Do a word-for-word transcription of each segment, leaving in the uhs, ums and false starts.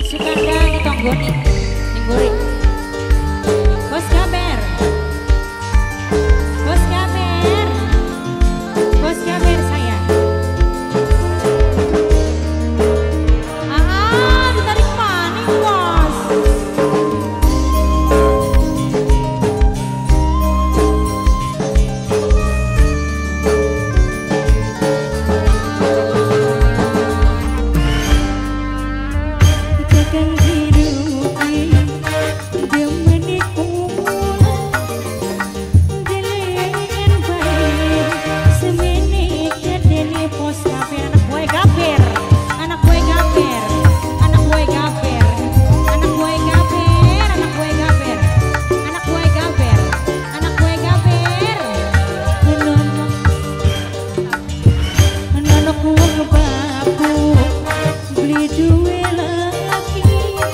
Sukanda ngetonggoni ning gori. Bos Gaber. Bos Gaber. Bos Gaber saya. Ah, ditarik maning, Bos. Kakang hidupi dia menipu delengan baik semenik dene pos gaber anak gue gaber anak gue gaber anak gue gaber anak gue gaber anak gue gaber anak gue gaber anak gue gaber nono nono ku ngebaku beli duwe lagi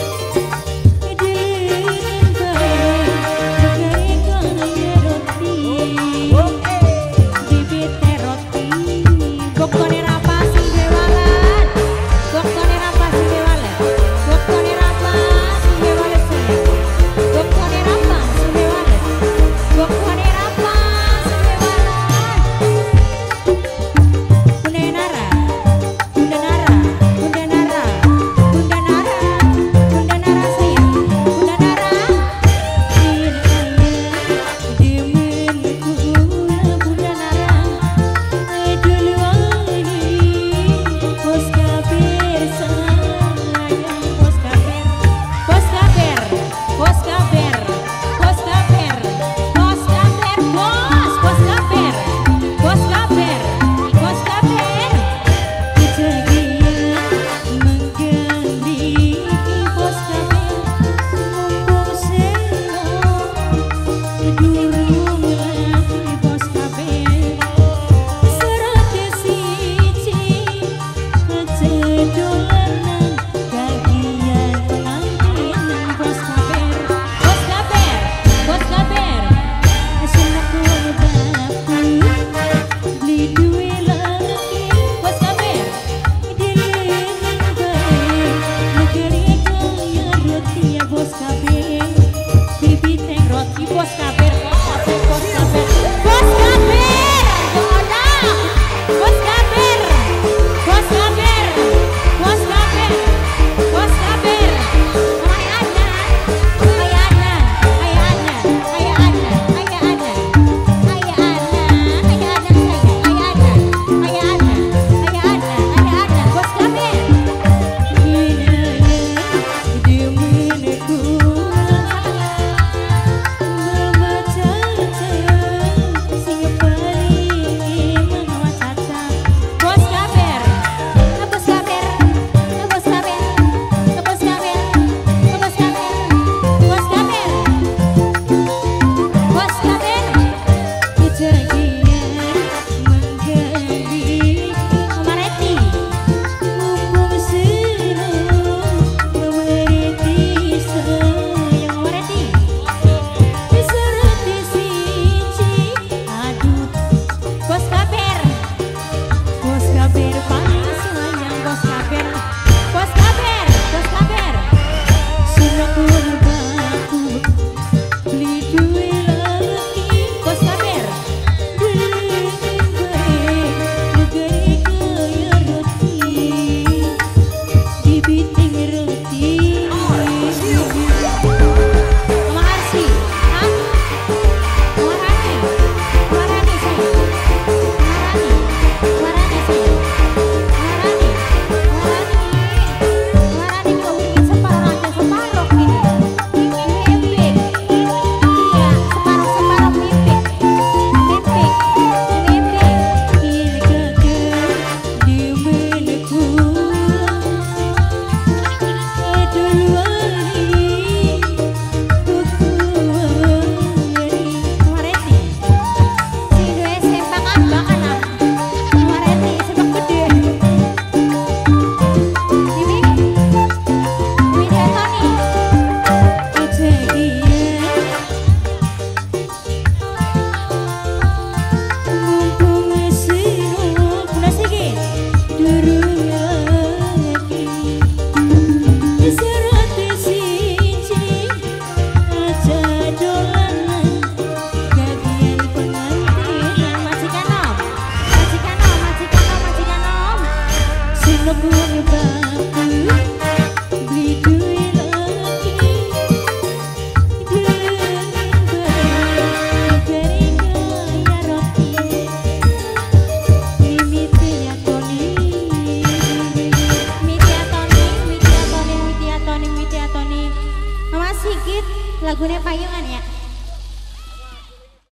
lagunya payungan ya.